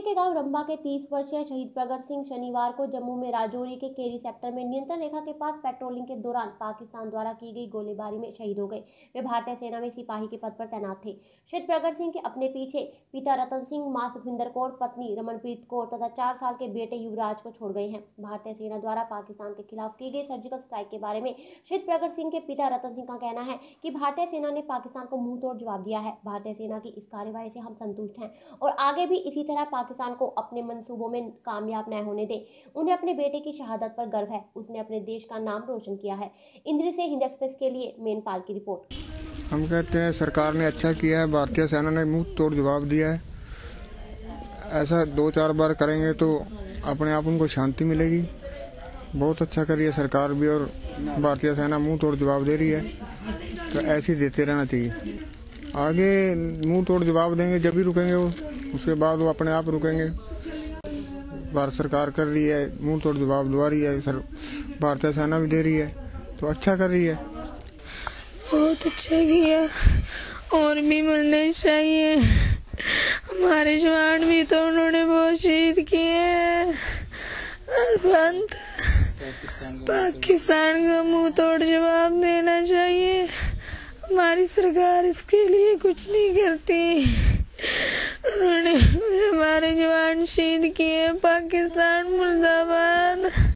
के गांव रंबा के 30 वर्षीय शहीद प्रगट सिंह शनिवार को जम्मू में राजौरी के केरी सेक्टर में नियंत्रण रेखा के पास पेट्रोलिंग के दौरान पाकिस्तान द्वारा की गई गोलीबारी में शहीद हो गए। वे भारतीय सेना में सिपाही के पद पर तैनात थे। शहीद प्रगट सिंह के अपने पीछे पिता रतन सिंह, मां सुखविंदर कौर, पत्नी रमनप्रीत कौर तथा 4 साल के बेटे युवराज को छोड़ गए हैं। भारतीय सेना द्वारा पाकिस्तान के खिलाफ की गई सर्जिकल स्ट्राइक के बारे में शहीद प्रगट सिंह के पिता रतन सिंह का कहना है कि भारतीय सेना ने पाकिस्तान को मुंह तोड़ जवाब दिया है। भारतीय सेना की इस कार्रवाई से हम संतुष्ट हैं और आगे भी इसी तरह पाकिस्तान को अपने मंसूबों में कामयाब न होने दें। उन्हें अपने बेटे की शहादत पर गर्व है। उसने अपने देश का नाम रोशन किया है। इंद्री से हिंद एक्सप्रेस के लिए मेनपाल की रिपोर्ट। हम कहते हैं सरकार ने अच्छा किया है, भारतीय सेना ने मुंह तोड़ जवाब दिया है। ऐसा 2-4 बार करेंगे तो अपने आप उनको शांति मिलेगी। बहुत अच्छा करी है सरकार भी और भारतीय सेना मुंह तोड़ जवाब दे रही है, तो ऐसे ही देते रहना चाहिए। आगे मुंह तोड़ जवाब देंगे जब भी रुकेंगे वो, उसके बाद वो अपने आप रुकेंगे। भारत सरकार कर रही है, मुंह तोड़ जवाब दे रही है, भारतीय सेना भी दे रही है, तो अच्छा कर रही है। बहुत अच्छा किया और भी मिलना चाहिए। हमारे जवान भी तो उन्होंने बहुत शहीद किए और पाकिस्तान का मुंह तोड़ जवाब देना चाहिए। हमारी सरकार इसके लिए कुछ नहीं करती। उन्होंने हमारे जवान शहीद किए। पाकिस्तान मुर्दाबाद।